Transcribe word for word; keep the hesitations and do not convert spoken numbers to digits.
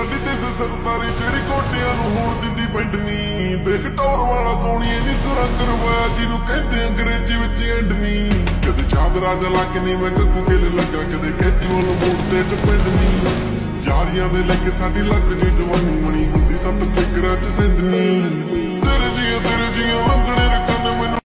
ਸਾਡੀ ਤੇ ਸਰਦਾਰੀ ਜਿਹੜੀ ਕੋਟਿਆਂ ਨੂੰ ਹੋਣ ਦਿੰਦੀ ਪੈਂਡਨੀ। ਦੇਖ ਟੌਰ ਵਾਲਾ ਸੋਹਣੀਏ ਨੀ ਸੁਰੰਗ ਰਵਾਇਆ ਜਿਹਨੂੰ ਕਹਿੰਦੇ ਅੰਗਰੇਜ਼ੀ ਵਿੱਚ ਐਂਡਨੀ। ਕਦੇ ਚਾਦਰਾ ਜਲਾ ਕੇ ਨੀ ਮੈਂ ਗੱਗੂ ਗਿੱਲ ਲੱਗਾ, ਕਦੇ ਕੈਜੂਅਲ ਮੋੜ ਤੇ ਡਿਪੈਂਡਨੀ। ਯਾਰੀਆਂ ਦੇ ਲੈ ਕੇ ਸਾਡੀ ਲੱਗ ਜੀ ਜਵਾਨੀ ਬਣੀ ਹੁੰਦੀ ਸੱਤ ਫਿਕਰਾਂ ਚ ਸਿੰਡਨੀ। ਤੇਰੇ ਜੀਆਂ ਤੇਰੇ ਜੀਆਂ ਲੰਘਣੇ